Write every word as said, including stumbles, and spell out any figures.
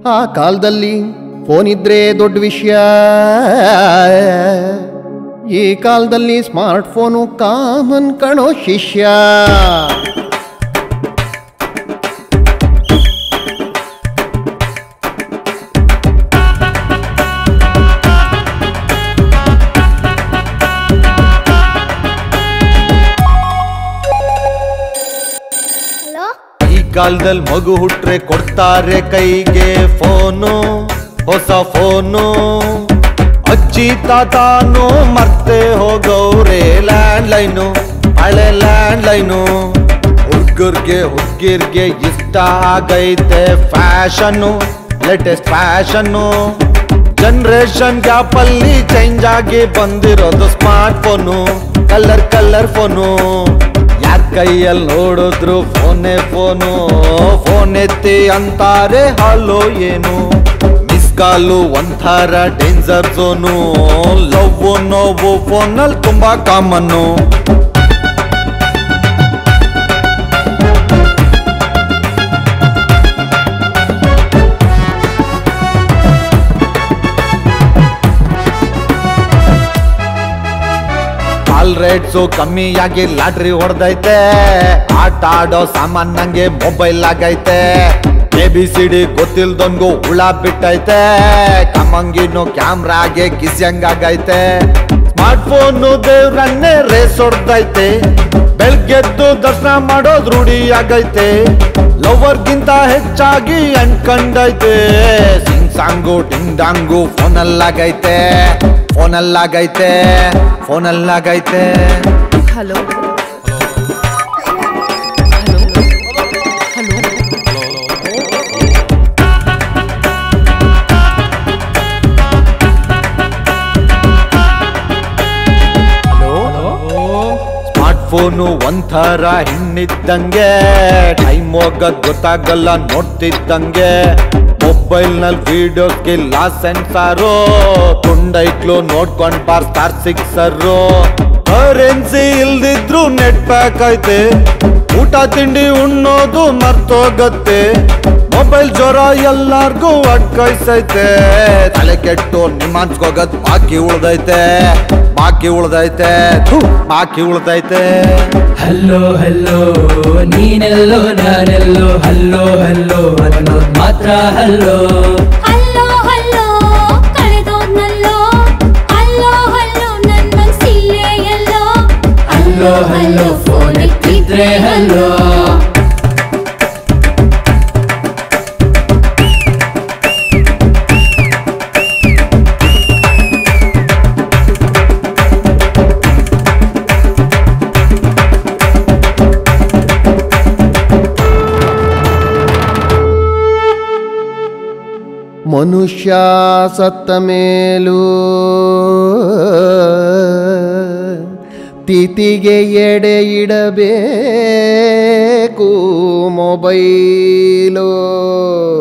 ಆ ಕಾಲದಲ್ಲಿ ಫೋನ್ ಇದ್ರೆ ದೊಡ್ಡ ವಿಷಯ, ಈ ಕಾಲದಲ್ಲಿ ಸ್ಮಾರ್ಟ್ ಫೋನು ಕಾಮನ್ ಕಣೋ ಶಿಷ್ಯ. ಈ ಕಾಲದಲ್ಲಿ ಮಗು ಹುಟ್ರೆ ಕೊಡ್ತಾರೆ ಕೈಗೆ ಫೋನು, ಹೊಸ ಫೋನು. ಅಜ್ಜಿ ತಾತಾನು ಮರ್ತೆ ಹೋಗವ್ರೆ ಲ್ಯಾಂಡ್ ಲೈನು, ಹಳೆ ಲ್ಯಾಂಡ್ ಲೈನು. ಹುಡ್ಗರ್ಗೆ ಹುಡ್ಗಿರ್ಗೆ ಇಷ್ಟ ಆಗೈತೆ fashion, latest fashion. Generation gap ಅಲ್ಲಿ ಚೇಂಜ್ ಆಗಿ ಬಂದಿರೋದು smart phone, colour colour phone. ಯಾರ ಕೈಯಲ್ಲಿ ನೋಡಿದ್ರು ಫೋನೇ ಫೋನು, ಫೋನ್ ಎತ್ತಿ ಅಂತಾರೆ ಹಲೋ ಏನು. ಮಿಸ್ ಕಾಲು ಒಂಥರ ಡೇಂಜರ್ ಝೋನು, ಲವ್ ನೋವು ಫೋನಲ್ಲಿ ತುಂಬಾ ಕಾಮನ್ನು. ಕಾಲ್ ರೇಟ್ಸು ಕಮ್ಮಿಯಾಗಿ ಲಾಟ್ರಿ ಹೊಡೆದೈತೆ, ಆಟ ಆಡೋ ಸಾಮಾನ್ ನಂಗೆ ಮೊಬೈಲ್ ಆಗೈತೆ. ಎ ಬಿ ಸಿ ಡಿ ಗೊತ್ತಿಲ್ದೊಂದು ಹುಳ ಬಿಟ್ಟೈತೆ, ಕಮಂಗಿನು ಕ್ಯಾಮ್ರಾಗೆ ಕಿಸ್ಯಂಗಾಗೈತೆ. ಸ್ಮಾರ್ಟ್ ಫೋನು ದೇವ್ರನ್ನೇ ರೇಸ್ ಹೊಡೆದೈತೆ, ಬೆಳ್ಗೆದ್ದು ದರ್ಶನ ಮಾಡೋದ್ ರೂಢಿ ಆಗೈತೆ. ಲವರ್ಗಿಂತ ಹೆಚ್ಚಾಗಿ ಅನ್ಕಂಡೈತೆ, ಸಿಂಗ್ ಸಾಂಗು ಟಿಂಗ್ ಡಾಂಗು ಫೋನಲ್ಲಾಗೈತೆ, ಫೋನಲ್ಲಾಗೈತೆ, ಫೋನಲ್ಲಾಗೈತೆ. ಹಲೋ ಫೋನು ಒಂಥರ ಹಿಂಡಿದ್ದಂಗೆ, ಟೈಮ್ ಹೋಗದ್ ಗೊತ್ತಾಗಲ್ಲ ನೋಡ್ತಿದ್ದಂಗೆ. ಮೊಬೈಲ್ ನಲ್ಲಿ ವಿಡಿಯೋಸ್ಗಿಲ್ಲ ಸೆನ್ಸಾರು, ಪುಂಡೈಕ್ಲು ನೋಡ್ಕೊಂಡ್ ಬಾರ್ ಸ್ಟಾರ್ ಸಿಕ್ಸರು. ಕರೆನ್ಸಿ ಇಲ್ದಿದ್ರು ನೆಟ್ ಪ್ಯಾಕ್ ಐತೆ, ಊಟ ತಿಂಡಿ ಉಣ್ಣೋದು ಮರ್ತೋಗತ್ತೆ. ಮೊಬೈಲ್ ಜ್ವರ ಎಲ್ಲಾರ್ಗೂ ಅಟ್ಕೈಸೈತೆ, ತಲೆ ಕೆಟ್ಟು ನಿಮಾನ್ಸ್ಕೋಗದ್ ಬಾಕಿ ಉಳ್ದೈತೆ, ಬಾಕಿ ಉಳ್ದೈತೆ, ಬಾಕಿ ಉಳ್ದೈತೆ. ಹಲ್ಲೋ ಹಲ್ಲೋ ನೀನೆಲ್ಲೋ ನಾನೆಲ್ಲೋ, ಹಲ್ಲೋ ಹಲ್ಲೋ ಅನ್ನೋದ್ ಮಾತ್ರ ಹಲ್ಲೋ. ಹಲ್ಲೋ ಹಲ್ಲೋ ಕಳೆದೋದ್ನಲ್ಲೋ, ಹಲ್ಲೋ ಹಲ್ಲೋ ನನ್ ಮನ್ಸಿಲ್ಲೇ ಎಲ್ಲೋ. ಹಲ್ಲೋ ಹಲ್ಲೋ ಫೋನ್ ಎತ್ತಿದ್ರೆ ಹಲ್ಲೋ. ಮನುಷ್ಯ ಸತ್ತ ಮೇಲೂ ತಿಥಿಗೆ ಎಡೆ ಇಡಬೇಕು ಮೊಬೈಲು.